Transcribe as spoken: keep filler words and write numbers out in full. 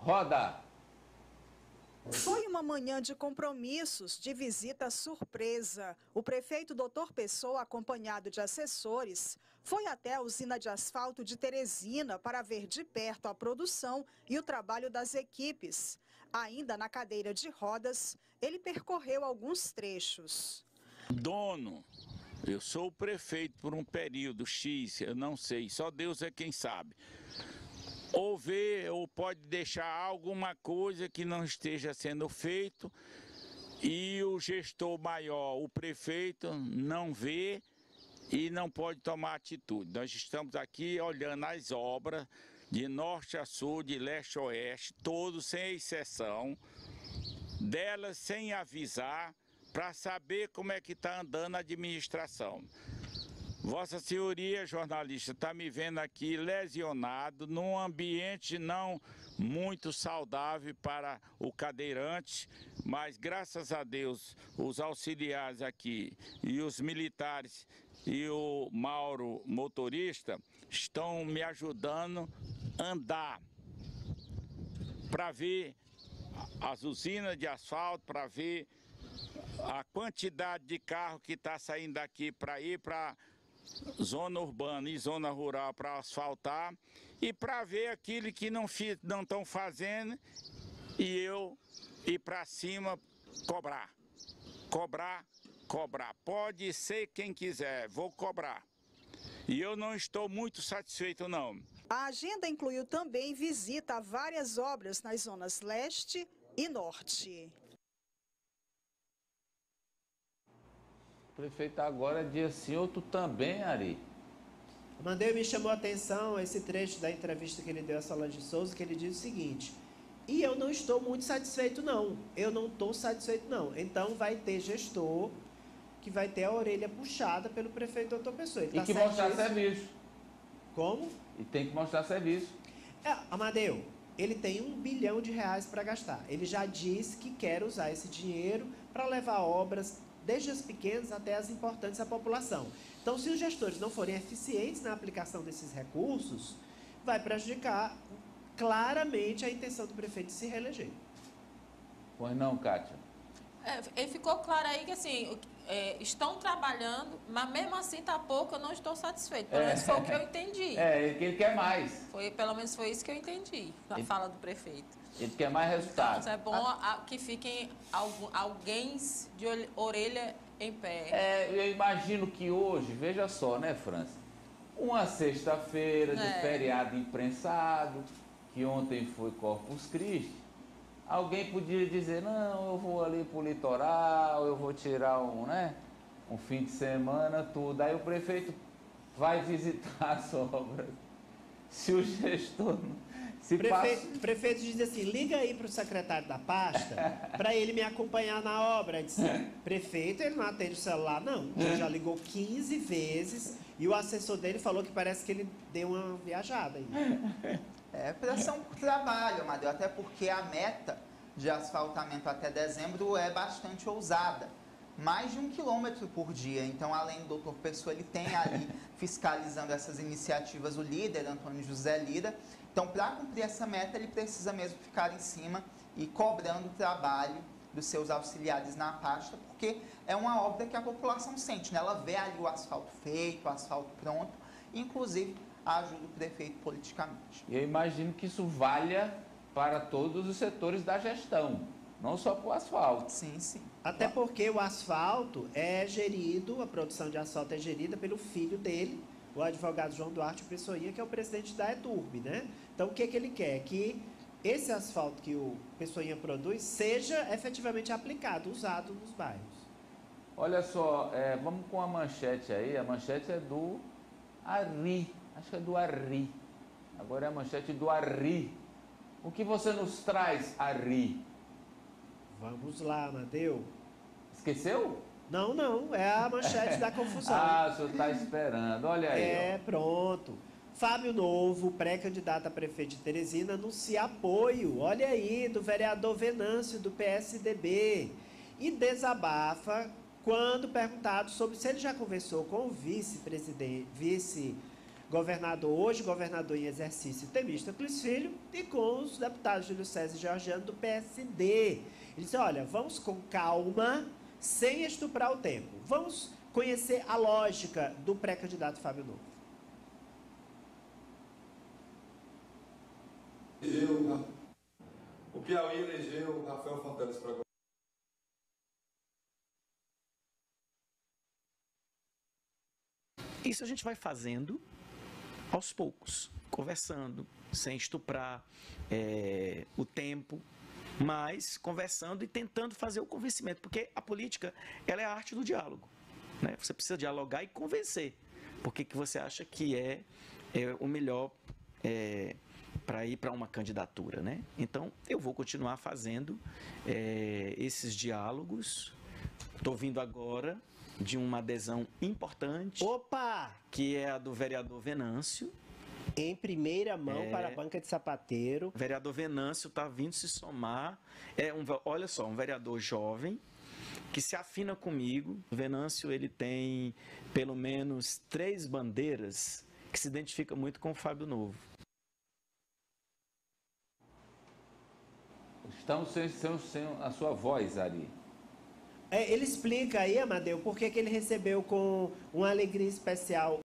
Roda! Foi uma manhã de compromissos, de visita surpresa. O prefeito doutor Pessoa, acompanhado de assessores, foi até a usina de asfalto de Teresina para ver de perto a produção e o trabalho das equipes. Ainda na cadeira de rodas, ele percorreu alguns trechos. Dono, eu sou o prefeito por um período X, eu não sei, só Deus é quem sabe. Ou ver, ou pode deixar alguma coisa que não esteja sendo feito e o gestor maior, o prefeito, não vê e não pode tomar atitude. Nós estamos aqui olhando as obras de norte a sul, de leste a oeste, todos sem exceção, delas sem avisar, para saber como é que está andando a administração. Vossa Senhoria, jornalista, está me vendo aqui lesionado, num ambiente não muito saudável para o cadeirante, mas graças a Deus, os auxiliares aqui e os militares e o Mauro, motorista, estão me ajudando a andar para ver as usinas de asfalto, para ver a quantidade de carro que está saindo daqui para ir para zona urbana e zona rural para asfaltar e para ver aquilo que não não estão fazendo e eu ir para cima cobrar, cobrar, cobrar. Pode ser quem quiser, vou cobrar. E eu não estou muito satisfeito não. A agenda incluiu também visita a várias obras nas zonas leste e norte. Prefeito, agora dia sim, outro também, Ari. Mandei, me chamou a atenção esse trecho da entrevista que ele deu a Solange Souza, que ele diz o seguinte: e eu não estou muito satisfeito não, eu não estou satisfeito não. Então vai ter gestor que vai ter a orelha puxada pelo prefeito doutor Pessoa. Ele e tá que mostrar disso? serviço. Como? E tem que mostrar serviço. É, Amadeu, ele tem um bilhão de reais para gastar. Ele já disse que quer usar esse dinheiro para levar obras desde as pequenas até as importantes à população. Então, se os gestores não forem eficientes na aplicação desses recursos, vai prejudicar claramente a intenção do prefeito de se reeleger. Pois não, Kátia? É, ficou claro aí que, assim, é, estão trabalhando, mas mesmo assim tá pouco, eu não estou satisfeito. Pelo É. menos foi o que eu entendi. É, ele quer mais. Foi, pelo menos foi isso que eu entendi, na Ele- fala do prefeito. Ele quer mais resultado. Então, é bom a, que fiquem algum, alguém de orelha em pé. É, eu imagino que hoje, veja só, né, França? Uma sexta-feira de É. feriado imprensado, que ontem foi Corpus Christi, alguém podia dizer, não, eu vou ali pro litoral, eu vou tirar um, né, um fim de semana, tudo. Aí o prefeito vai visitar as obras. Se o gestor... Se Prefeito, passa... prefeito diz assim, liga aí para o secretário da pasta para ele me acompanhar na obra. Disse, prefeito, ele não atende o celular, não. Ele já ligou quinze vezes e o assessor dele falou que parece que ele deu uma viajada aí. É pressão por trabalho, Amadeu, até porque a meta de asfaltamento até dezembro é bastante ousada. Mais de um quilômetro por dia. Então, além do doutor Pessoa, ele tem ali fiscalizando essas iniciativas o líder, Antônio José Lira. Então, para cumprir essa meta, ele precisa mesmo ficar em cima e cobrando o trabalho dos seus auxiliares na pasta, porque é uma obra que a população sente, né? Ela vê ali o asfalto feito, o asfalto pronto, inclusive ajuda o prefeito politicamente. Eu imagino que isso valha para todos os setores da gestão, não só para o asfalto. Sim, sim. Até porque o asfalto é gerido, a produção de asfalto é gerida pelo filho dele, o advogado João Duarte Pessoinha, que é o presidente da ETURB, né? Então, o que, que ele quer? Que esse asfalto que o Pessoinha produz seja efetivamente aplicado, usado nos bairros. Olha só, é, vamos com a manchete aí. A manchete é do Ari. Acho que é do Ari. Agora é a manchete do Ari. O que você nos traz, Ari? Vamos lá, Amadeu. Esqueceu? Não, não, é a manchete da confusão. Ah, o senhor está esperando. Olha aí. É, ó. pronto. Fábio Novo, pré-candidato a prefeito de Teresina, anuncia apoio, olha aí, do vereador Venâncio, do P S D B. E desabafa quando perguntado sobre se ele já conversou com o vice-presidente, vice governador, hoje governador em exercício, Temístocles Filho, e com os deputados Júlio César e Georgiano do P S D. Ele disse, olha, vamos com calma, sem estuprar o tempo. Vamos conhecer a lógica do pré-candidato Fábio Novo. O Piauí elegeu Rafael Fonteles para governador. Isso a gente vai fazendo aos poucos, conversando, sem estuprar é, o tempo, mas conversando e tentando fazer o convencimento, porque a política ela é a arte do diálogo, né? Você precisa dialogar e convencer porque que você acha que é, é o melhor é, para ir para uma candidatura, né? Então, eu vou continuar fazendo é, esses diálogos. Estou vindo agora de uma adesão importante. Opa! Que é a do vereador Venâncio. Em primeira mão é, para a banca de sapateiro. O vereador Venâncio está vindo se somar. É um, olha só, um vereador jovem que se afina comigo. O Venâncio ele tem pelo menos três bandeiras que se identificam muito com o Fábio Novo. Estamos sem, sem, sem a sua voz, Ari. É, ele explica aí, Amadeu, por que ele recebeu com uma alegria especial